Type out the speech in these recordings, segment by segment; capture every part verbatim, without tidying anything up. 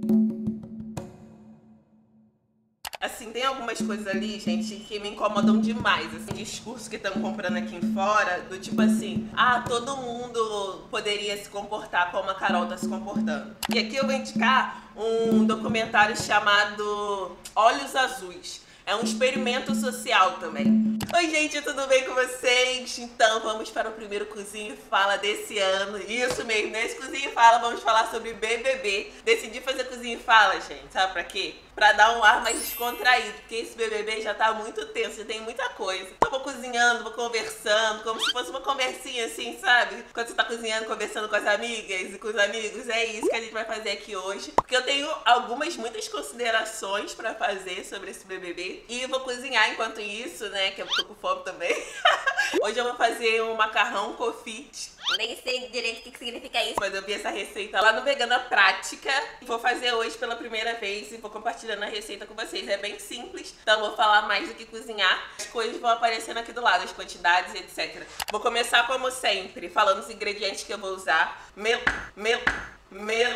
Assim, tem algumas coisas ali, gente, que me incomodam demais. Assim, discurso que estão comprando aqui fora, do tipo assim, ah, todo mundo poderia se comportar como a Carol tá se comportando. E aqui eu vou indicar um documentário chamado Olhos Azuis. É um experimento social também. Oi, gente, tudo bem com vocês? Então, vamos para o primeiro Cozinha e Fala desse ano. Isso mesmo, nesse Cozinha e Fala vamos falar sobre B B B. Decidi fazer Cozinha e Fala, gente, sabe pra quê? Pra dar um ar mais descontraído, porque esse B B B já tá muito tenso, já tem muita coisa. Eu vou cozinhando, vou conversando, como se fosse uma conversinha assim, sabe? Quando você tá cozinhando, conversando com as amigas e com os amigos, é isso que a gente vai fazer aqui hoje. Porque eu tenho algumas, muitas considerações pra fazer sobre esse B B B. E vou cozinhar enquanto isso, né, que eu tô com fome também. Hoje eu vou fazer um macarrão confit. Nem sei direito o que significa isso. Mas eu vi essa receita lá no Vegana Prática. Vou fazer hoje pela primeira vez e vou compartilhando a receita com vocês. É bem simples, então vou falar mais do que cozinhar. As coisas vão aparecendo aqui do lado, as quantidades, etcétera. Vou começar como sempre, falando os ingredientes que eu vou usar. Mel, mel, mel.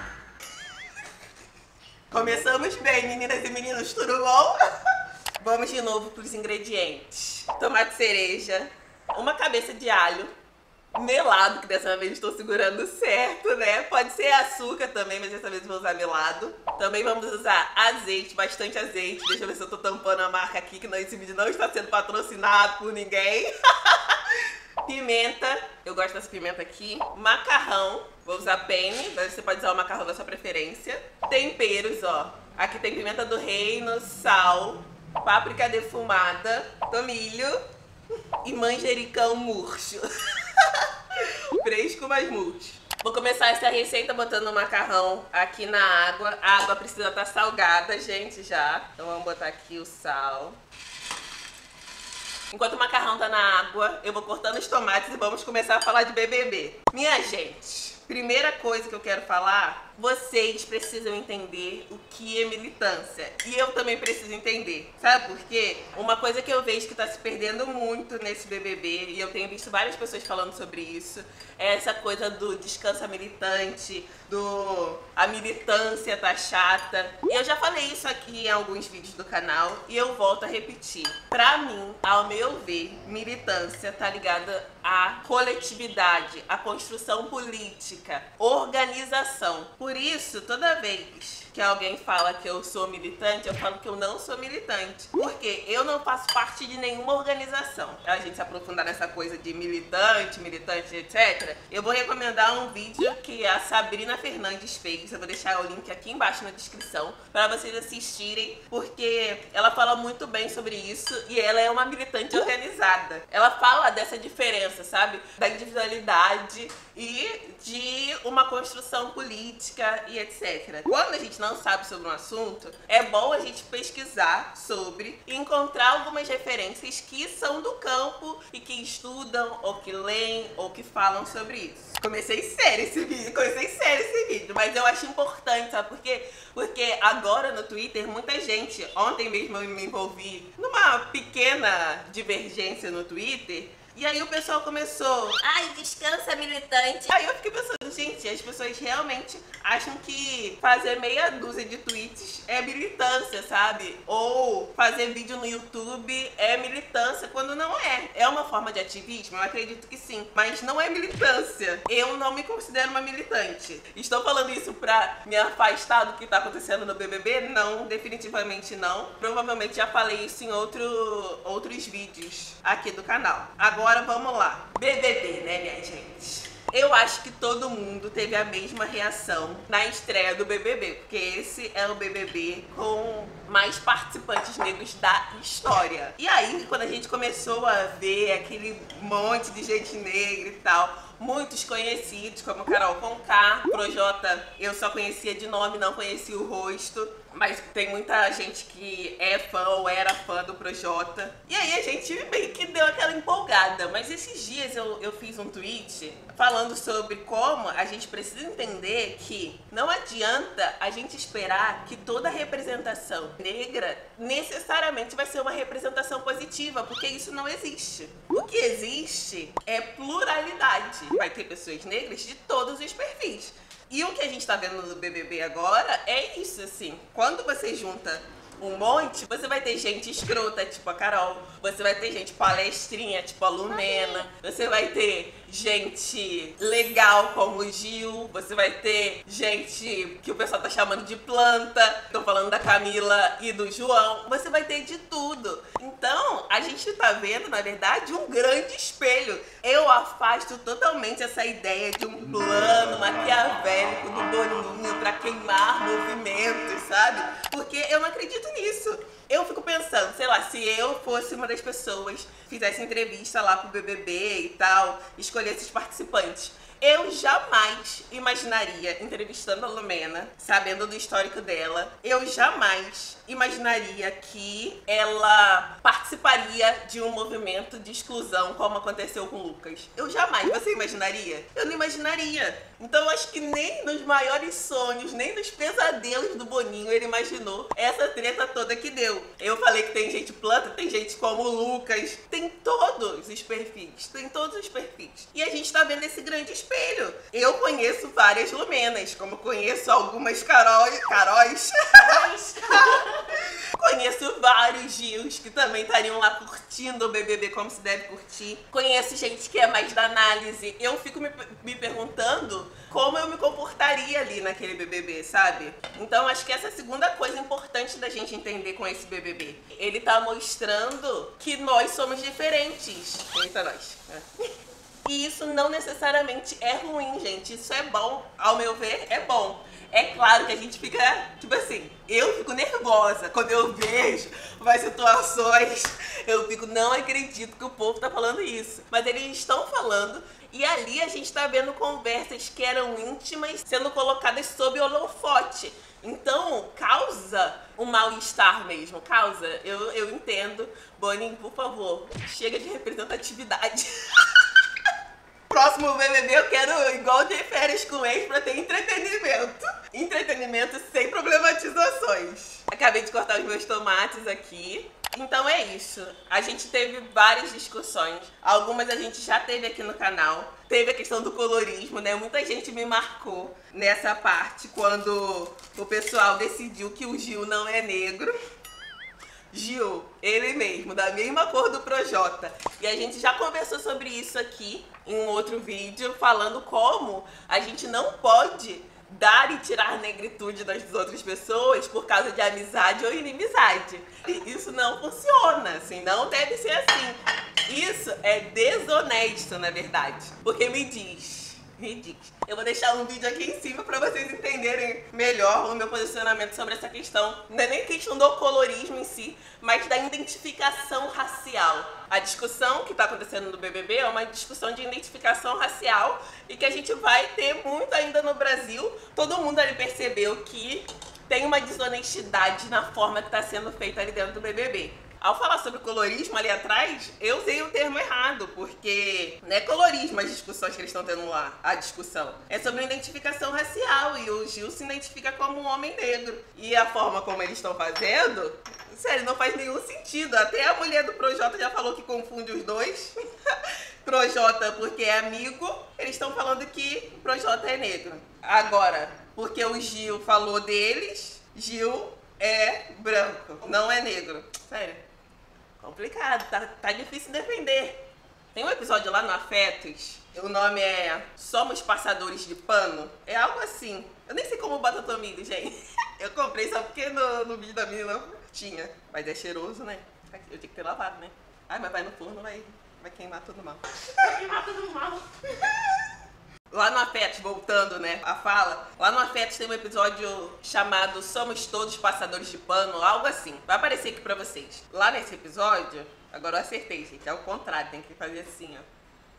Começamos bem, meninas e meninos, tudo bom? Vamos de novo para os ingredientes. Tomate cereja, uma cabeça de alho, melado, que dessa vez estou segurando certo, né? Pode ser açúcar também, mas dessa vez vou usar melado. Também vamos usar azeite, bastante azeite. Deixa eu ver se eu tô tampando a marca aqui, que não, esse vídeo não está sendo patrocinado por ninguém. Pimenta, eu gosto dessa pimenta aqui. Macarrão, vou usar penne, mas você pode usar o macarrão da sua preferência. Temperos, ó. Aqui tem pimenta do reino, sal, páprica defumada, tomilho e manjericão murcho. Fresco, mas murcho. Vou começar essa receita botando o macarrão aqui na água. A água precisa estar salgada, gente, já. Então vamos botar aqui o sal. Enquanto o macarrão tá na água, eu vou cortando os tomates e vamos começar a falar de B B B. Minha gente, primeira coisa que eu quero falar, vocês precisam entender o que é militância. E eu também preciso entender. Sabe por quê? Uma coisa que eu vejo que tá se perdendo muito nesse B B B, e eu tenho visto várias pessoas falando sobre isso, é essa coisa do descansa militante, do a militância tá chata. E eu já falei isso aqui em alguns vídeos do canal e eu volto a repetir. Pra mim, ao meu ver, militância tá ligada à coletividade, à construção política, organização. Por isso, toda vez que alguém fala que eu sou militante, eu falo que eu não sou militante. Porque eu não faço parte de nenhuma organização. A gente se aprofundar nessa coisa de militante, militante, etcétera. Eu vou recomendar um vídeo que a Sabrina Fernandes fez. Eu vou deixar o link aqui embaixo na descrição para vocês assistirem, porque ela fala muito bem sobre isso e ela é uma militante organizada. Ela fala dessa diferença, sabe? Da individualidade e de uma construção política e etcétera. Quando a gente não sabe sobre um assunto, é bom a gente pesquisar sobre e encontrar algumas referências que são do campo e que estudam, ou que leem, ou que falam sobre isso. Comecei sério esse vídeo, comecei sério esse vídeo, mas eu acho importante, sabe por quê? Porque agora no Twitter, muita gente, ontem mesmo eu me envolvi numa pequena divergência no Twitter, e aí o pessoal começou, ai, descansa militante. Aí eu fiquei pensando, gente, as pessoas realmente acham que fazer meia dúzia de tweets é militância, sabe? Ou fazer vídeo no YouTube é militância, quando não é. É uma forma de ativismo? Eu acredito que sim, mas não é militância. Eu não me considero uma militante. Estou falando isso pra me afastar do que tá acontecendo no B B B? Não, definitivamente não. Provavelmente já falei isso em outro, outros vídeos aqui do canal. Agora Agora vamos lá. B B B, né, minha gente? Eu acho que todo mundo teve a mesma reação na estreia do B B B, porque esse é o B B B com mais participantes negros da história. E aí, quando a gente começou a ver aquele monte de gente negra e tal, muitos conhecidos, como Carol Conká, Projota, eu só conhecia de nome, não conhecia o rosto. Mas tem muita gente que é fã ou era fã do Projota. E aí a gente meio que deu aquela empolgada. Mas esses dias eu, eu fiz um tweet falando sobre como a gente precisa entender que não adianta a gente esperar que toda representação negra necessariamente vai ser uma representação positiva, porque isso não existe. O que existe é pluralidade. Vai ter pessoas negras de todos os perfis. E o que a gente tá vendo no B B B agora é isso, assim. Quando você junta um monte, você vai ter gente escrota, tipo a Carol. Você vai ter gente palestrinha, tipo a Lumena. Você vai ter gente legal como o Gil. Você vai ter gente que o pessoal tá chamando de planta. Tô falando da Camila e do João. Você vai ter de tudo. Então, a gente tá vendo, na verdade, um grande espelho. Eu afasto totalmente essa ideia de um plano maquiavélico do Boninho pra queimar movimentos, sabe? Porque eu não acredito nisso. Eu fico pensando, sei lá, se eu fosse uma das pessoas, fizesse entrevista lá pro B B B e tal, escolhesse os participantes, eu jamais imaginaria, entrevistando a Lumena, sabendo do histórico dela, eu jamais imaginaria que ela participaria de um movimento de exclusão como aconteceu com o Lucas. Eu jamais. Você imaginaria? Eu não imaginaria. Então eu acho que nem nos maiores sonhos, nem nos pesadelos do Boninho ele imaginou essa treta toda que deu. Eu falei que tem gente planta, tem gente como o Lucas, tem todos os perfis, tem todos os perfis. E a gente tá vendo esse grande espelho. Eu conheço várias Lumenas, como conheço algumas Caróis, Caróis. Conheço vários Gils que também estariam lá curtindo o B B B como se deve curtir. Conheço gente que é mais da análise. Eu fico me, me perguntando como eu me comportaria ali naquele B B B, sabe? Então acho que essa é a segunda coisa importante da gente entender com esse B B B. Ele tá mostrando que nós somos diferentes. Eita, nós. É. E isso não necessariamente é ruim, gente. Isso é bom. Ao meu ver, é bom. É claro que a gente fica, tipo assim, eu fico nervosa quando eu vejo umas situações, eu fico, não acredito que o povo tá falando isso. Mas eles estão falando e ali a gente tá vendo conversas que eram íntimas sendo colocadas sob holofote. Então, causa um mal-estar mesmo, causa. Eu, eu entendo. Boninho, por favor, chega de representatividade. Próximo B B B eu quero igual de férias com ex pra ter entretenimento. Entretenimento sem problematizações. Acabei de cortar os meus tomates aqui. Então é isso. A gente teve várias discussões. Algumas a gente já teve aqui no canal. Teve a questão do colorismo, né? Muita gente me marcou nessa parte quando o pessoal decidiu que o Gil não é negro. Gil, ele mesmo, da mesma cor do Projota. E a gente já conversou sobre isso aqui em um outro vídeo, falando como a gente não pode dar e tirar negritude das outras pessoas por causa de amizade ou inimizade. E isso não funciona, assim, não deve ser assim. Isso é desonesto, na verdade. Porque me diz... Ridículo. Eu vou deixar um vídeo aqui em cima pra vocês entenderem melhor o meu posicionamento sobre essa questão. Não é nem questão do colorismo em si, mas da identificação racial. A discussão que tá acontecendo no B B B é uma discussão de identificação racial e que a gente vai ter muito ainda no Brasil. Todo mundo ali percebeu que tem uma desonestidade na forma que tá sendo feita ali dentro do B B B. Ao falar sobre colorismo ali atrás, eu usei o termo errado, porque não é colorismo as discussões que eles estão tendo lá, a discussão. É sobre identificação racial, e o Gil se identifica como um homem negro. E a forma como eles estão fazendo, sério, não faz nenhum sentido. Até a mulher do Projota já falou que confunde os dois. Projota porque é amigo, eles estão falando que Projota é negro. Agora, porque o Gil falou deles, Gil é branco, não é negro. Sério. Complicado, tá, tá difícil defender. Tem um episódio lá no Afetos, o nome é Somos Passadores de Pano. É algo assim. Eu nem sei como bota tomilho, gente. Eu comprei só porque no, no vídeo da menina não tinha. Mas é cheiroso, né? Eu tinha que ter lavado, né? Ai, mas vai no forno, vai, vai queimar tudo mal. Vai queimar tudo mal. Lá no Afetos, voltando, né, a fala, lá no Afetos tem um episódio chamado Somos Todos Passadores de Pano, algo assim. Vai aparecer aqui pra vocês. Lá nesse episódio, agora eu acertei, gente, é o contrário, tem que fazer assim, ó.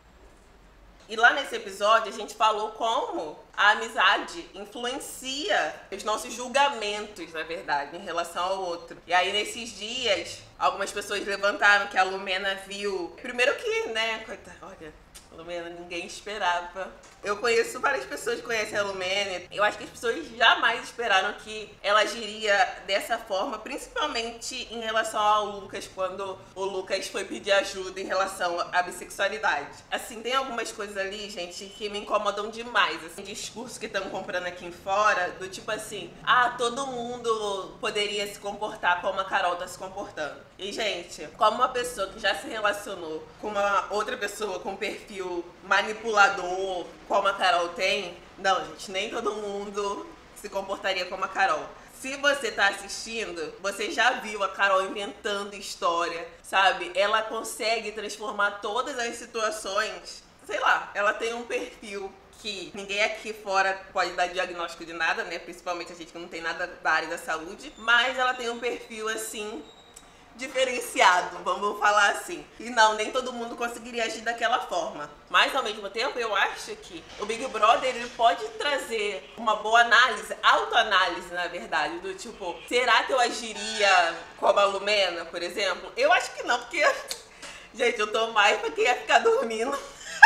E lá nesse episódio a gente falou como a amizade influencia os nossos julgamentos, na verdade, em relação ao outro. E aí nesses dias, algumas pessoas levantaram que a Lumena viu... Primeiro que, né, coitada, olha... Lumena, ninguém esperava. Eu conheço várias pessoas que conhecem a Lumena. Eu acho que as pessoas jamais esperaram que ela agiria dessa forma, principalmente em relação ao Lucas, quando o Lucas foi pedir ajuda em relação à bissexualidade. Assim, tem algumas coisas ali, gente, que me incomodam demais. Assim, discurso que estão comprando aqui fora, do tipo assim, ah, todo mundo poderia se comportar como a Carol tá se comportando. E, gente, como uma pessoa que já se relacionou com uma outra pessoa com perfil manipulador, como a Carol tem, não, gente, nem todo mundo se comportaria como a Carol. Se você tá assistindo, você já viu a Carol inventando história, sabe? Ela consegue transformar todas as situações, sei lá, ela tem um perfil que ninguém aqui fora pode dar diagnóstico de nada, né? Principalmente a gente que não tem nada da área da saúde, mas ela tem um perfil, assim, diferenciado, vamos falar assim. E não, nem todo mundo conseguiria agir daquela forma. Mas, ao mesmo tempo, eu acho que o Big Brother, ele pode trazer uma boa análise, autoanálise, na verdade, do tipo, será que eu agiria como a Lumena, por exemplo? Eu acho que não, porque, gente, eu tô mais pra quem ia ficar dormindo.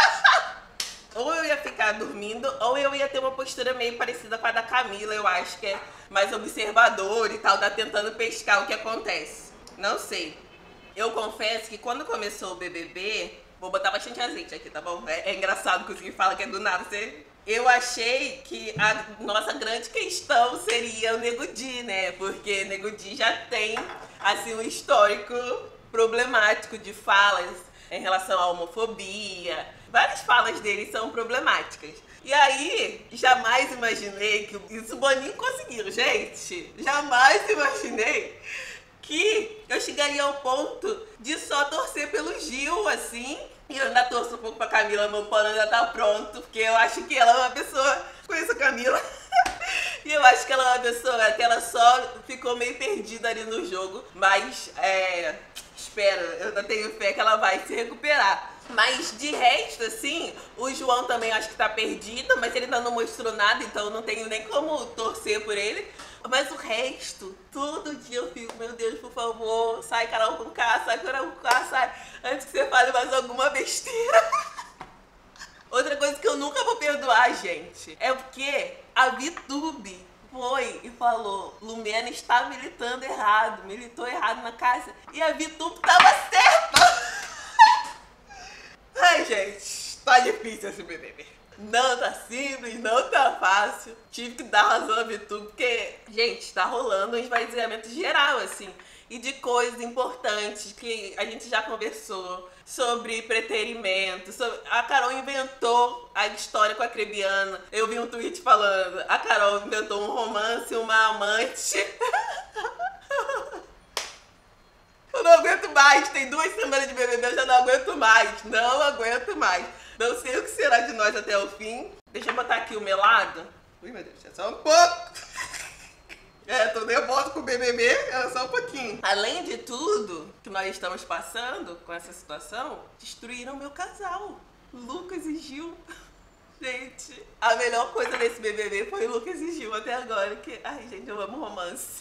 Ou eu ia ficar dormindo, ou eu ia ter uma postura meio parecida com a da Camila, eu acho que é mais observador e tal, tá tentando pescar o que acontece. Não sei. Eu confesso que quando começou o B B B, vou botar bastante azeite aqui, tá bom? É, é engraçado que o Ziggy fala que é do nada. Você... Eu achei que a nossa grande questão seria o Nego Di, né? Porque Nego Di já tem, assim, um histórico problemático de falas em relação à homofobia. Várias falas dele são problemáticas. E aí, jamais imaginei que... Isso o Boninho conseguiu, gente. Jamais imaginei que eu chegaria ao ponto de só torcer pelo Gil, assim. E eu ainda torço um pouco pra Camila, meu pano ainda tá pronto, porque eu acho que ela é uma pessoa... Conheço a Camila. E eu acho que ela é uma pessoa que ela só ficou meio perdida ali no jogo. Mas, é... espero, eu ainda tenho fé que ela vai se recuperar. Mas de resto, assim, o João também acho que tá perdido, mas ele ainda não mostrou nada, então eu não tenho nem como torcer por ele. Mas o resto, todo dia eu fico, meu Deus, por favor, sai Carol com K, sai Carol com K, sai, antes que você fale mais alguma besteira. Outra coisa que eu nunca vou perdoar, gente, é porque a VTube foi e falou, Lumena está militando errado, militou errado na casa, e a VTube tava certa. Ai, gente, tá difícil esse B B B. Não tá simples, não tá fácil. Tive que dar razão a VTube, porque, gente, tá rolando um esvaziamento geral, assim. E de coisas importantes que a gente já conversou. Sobre preterimento, sobre... A Carol inventou a história com a Crebiana. Eu vi um tweet falando, a Carol inventou um romance, uma amante... Eu não aguento mais, tem duas semanas de B B B, eu já não aguento mais, não aguento mais. Não sei o que será de nós até o fim. Deixa eu botar aqui o melado. Ui, meu Deus, é só um pouco. É, tô nervosa com o B B B, é só um pouquinho. Além de tudo que nós estamos passando com essa situação, destruíram meu casal, Lucas e Gil. Gente, a melhor coisa desse B B B foi Lucas e Gil até agora, que... Ai, gente, eu amo romance.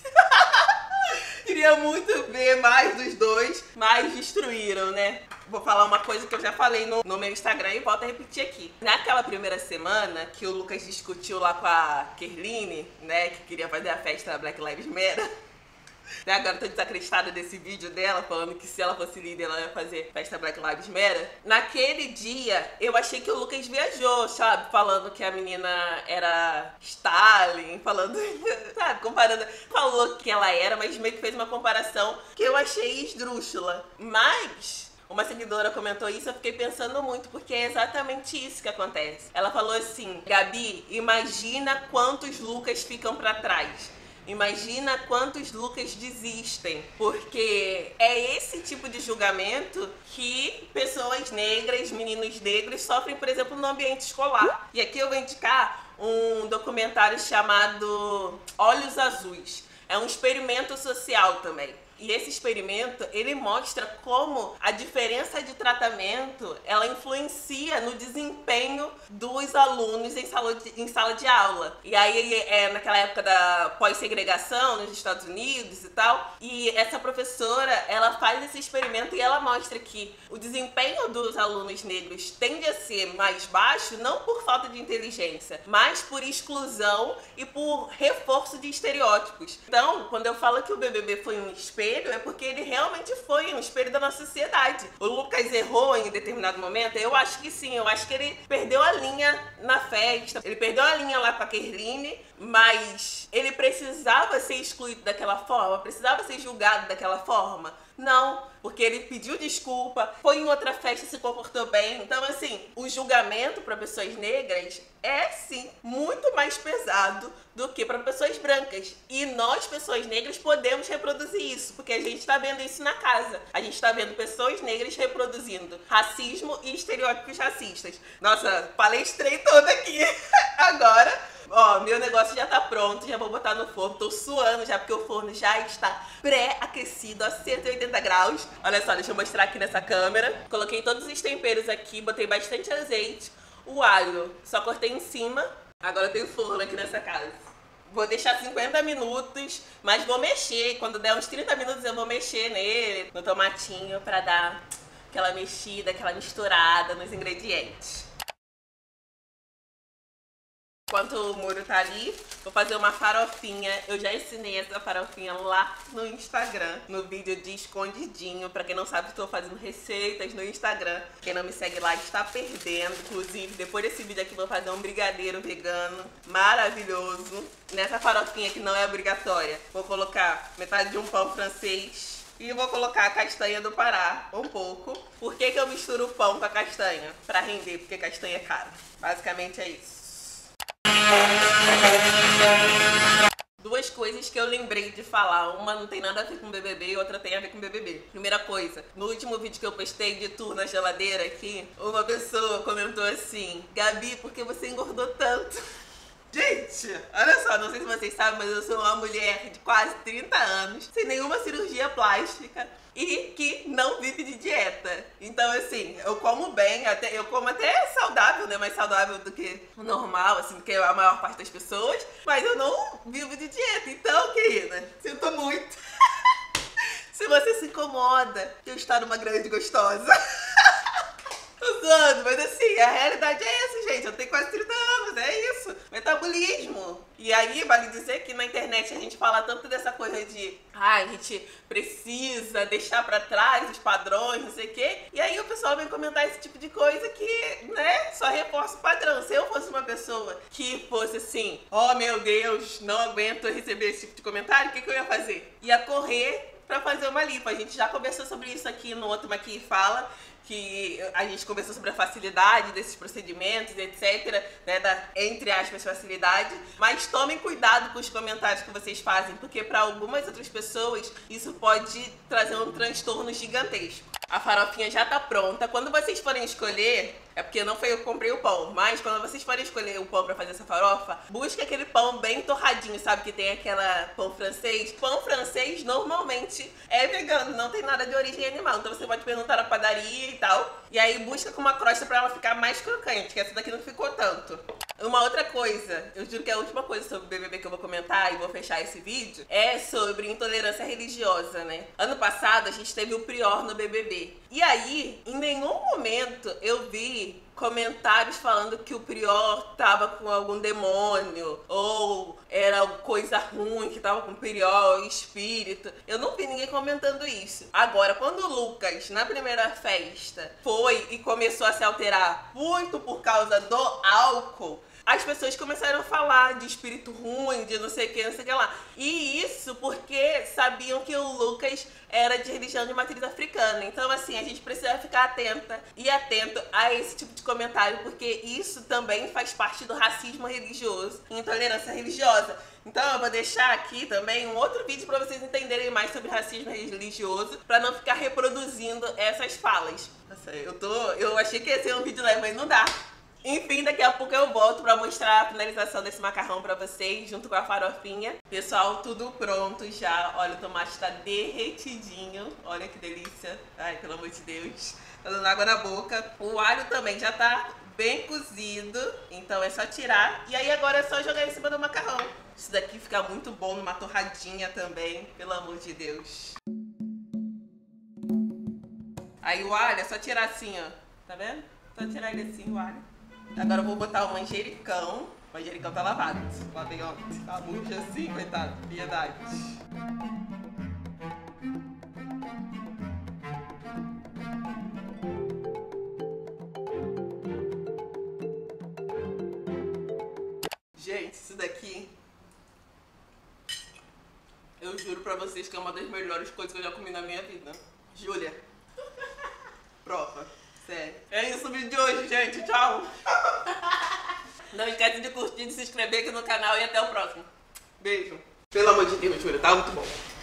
Queria muito ver mais dos dois, mas destruíram, né? Vou falar uma coisa que eu já falei no, no meu Instagram e volto a repetir aqui. Naquela primeira semana que o Lucas discutiu lá com a Kerline, né, que queria fazer a festa da Black Lives Matter. Agora eu tô desacreditada desse vídeo dela, falando que se ela fosse líder ela ia fazer festa Black Lives Matter. Naquele dia, eu achei que o Lucas viajou, sabe? Falando que a menina era Stalin, falando, sabe? Comparando. Falou que ela era, mas meio que fez uma comparação que eu achei esdrúxula. Mas... uma seguidora comentou isso, eu fiquei pensando muito, porque é exatamente isso que acontece. Ela falou assim, Gabi, imagina quantos Lucas ficam pra trás. Imagina quantos Lucas desistem, porque é esse tipo de julgamento que pessoas negras, meninos negros sofrem, por exemplo, no ambiente escolar. E aqui eu vou indicar um documentário chamado Olhos Azuis. É um experimento social também. E esse experimento, ele mostra como a diferença de tratamento, ela influencia no desempenho dos alunos em sala de, em sala de aula. E aí, é naquela época da pós-segregação nos Estados Unidos e tal, e essa professora, ela faz esse experimento e ela mostra que o desempenho dos alunos negros tende a ser mais baixo, não por falta de inteligência, mas por exclusão e por reforço de estereótipos. Então, quando eu falo que o B B B foi um experimento, espelho é porque ele realmente foi um espelho da nossa sociedade. O Lucas errou em determinado momento? Eu acho que sim, eu acho que ele perdeu a linha na festa, ele perdeu a linha lá com a Kerline, mas ele precisava ser excluído daquela forma, precisava ser julgado daquela forma? Não, porque ele pediu desculpa, foi em outra festa e se comportou bem. Então, assim, o julgamento para pessoas negras é, sim, muito mais pesado do que para pessoas brancas. E nós, pessoas negras, podemos reproduzir isso, porque a gente está vendo isso na casa. A gente está vendo pessoas negras reproduzindo racismo e estereótipos racistas. Nossa, palestrei toda aqui agora. Ó, meu negócio já tá pronto, já vou botar no forno, tô suando já porque o forno já está pré-aquecido a cento e oitenta graus. Olha só, deixa eu mostrar aqui nessa câmera. Coloquei todos os temperos aqui, botei bastante azeite. O alho, só cortei em cima. Agora eu tenho forno aqui nessa casa. Vou deixar cinquenta minutos, mas vou mexer. Quando der uns trinta minutos eu vou mexer nele, no tomatinho, pra dar aquela mexida, aquela misturada nos ingredientes. Enquanto o molho tá ali, vou fazer uma farofinha. Eu já ensinei essa farofinha lá no Instagram, no vídeo de escondidinho. Pra quem não sabe, estou fazendo receitas no Instagram. Quem não me segue lá está perdendo. Inclusive, depois desse vídeo aqui, vou fazer um brigadeiro vegano maravilhoso. Nessa farofinha que não é obrigatória, vou colocar metade de um pão francês. E vou colocar a castanha do Pará, um pouco. Por que que eu misturo o pão com a castanha? Pra render, porque castanha é caro. Basicamente é isso. Duas coisas que eu lembrei de falar. Uma não tem nada a ver com B B B e outra tem a ver com B B B. Primeira coisa, no último vídeo que eu postei de tour na geladeira aqui, uma pessoa comentou assim: Gabi, por que você engordou tanto? Gente, olha só, não sei se vocês sabem, mas eu sou uma mulher de quase trinta anos, sem nenhuma cirurgia plástica e que não vive de dieta. Então, assim, eu como bem, até, eu como até saudável, né? Mais saudável do que o normal, assim, do que a maior parte das pessoas, mas eu não vivo de dieta. Então, querida, sinto muito. Se você se incomoda de eu estar uma grande gostosa. Tô zoando, mas assim, a realidade é essa, gente. Eu tenho quase trinta anos, é isso. Metabolismo. E aí, vale dizer que na internet a gente fala tanto dessa coisa de ah, a gente precisa deixar pra trás os padrões, não sei o quê. E aí o pessoal vem comentar esse tipo de coisa que, né, só reforça o padrão. Se eu fosse uma pessoa que fosse assim, oh meu Deus, não aguento receber esse tipo de comentário, o que que eu ia fazer? Ia correr pra fazer uma lipo. A gente já conversou sobre isso aqui no outro Maqui Fala, que a gente conversou sobre a facilidade desses procedimentos, etcétera, né, da, entre aspas, facilidade. Mas tomem cuidado com os comentários que vocês fazem, porque para algumas outras pessoas isso pode trazer um transtorno gigantesco. A farofinha já tá pronta. Quando vocês forem escolher, é porque não foi eu que comprei o pão, mas quando vocês forem escolher o pão pra fazer essa farofa, busque aquele pão bem torradinho, sabe? Que tem aquela pão francês. Pão francês normalmente é vegano, não tem nada de origem animal. Então você pode perguntar na padaria e tal. E aí busca com uma crosta pra ela ficar mais crocante, que essa daqui não ficou tanto. Uma outra coisa, eu juro que é a última coisa sobre o B B B que eu vou comentar e vou fechar esse vídeo, é sobre intolerância religiosa, né? Ano passado a gente teve o Prior no B B B. E aí, em nenhum momento eu vi comentários falando que o Prior tava com algum demônio ou era coisa ruim, que tava com o Prior, espírito. Eu não vi ninguém comentando isso. Agora, quando o Lucas, na primeira festa, foi e começou a se alterar muito por causa do álcool, as pessoas começaram a falar de espírito ruim, de não sei o que, não sei o que lá. E isso porque sabiam que o Lucas era de religião de matriz africana. Então, assim, a gente precisa ficar atenta e atento a esse tipo de comentário, porque isso também faz parte do racismo religioso e intolerância religiosa. Então, eu vou deixar aqui também um outro vídeo para vocês entenderem mais sobre racismo religioso, para não ficar reproduzindo essas falas. Nossa, eu, tô, eu achei que ia ser um vídeo leve, mas não dá. Enfim, daqui a pouco eu volto pra mostrar a finalização desse macarrão pra vocês, junto com a farofinha. Pessoal, tudo pronto já. Olha, o tomate tá derretidinho. Olha que delícia. Ai, pelo amor de Deus. Tá dando água na boca. O alho também já tá bem cozido, então é só tirar. E aí agora é só jogar em cima do macarrão. Isso daqui fica muito bom numa torradinha também, pelo amor de Deus. Aí o alho é só tirar assim, ó. Tá vendo? Só tirar ele assim, o alho. Agora eu vou botar o manjericão. O manjericão tá lavado. Lavei ontem. Tá murcho assim, coitado. Piedade. eu juro pra vocês que é uma das melhores coisas que eu já comi na minha vida. Júlia. Prova. Sério. É isso o vídeo de hoje, gente. Tchau. Não esquece de curtir, de se inscrever aqui no canal e até o próximo. Beijo. Pelo amor de Deus, Júlia. Tá muito bom.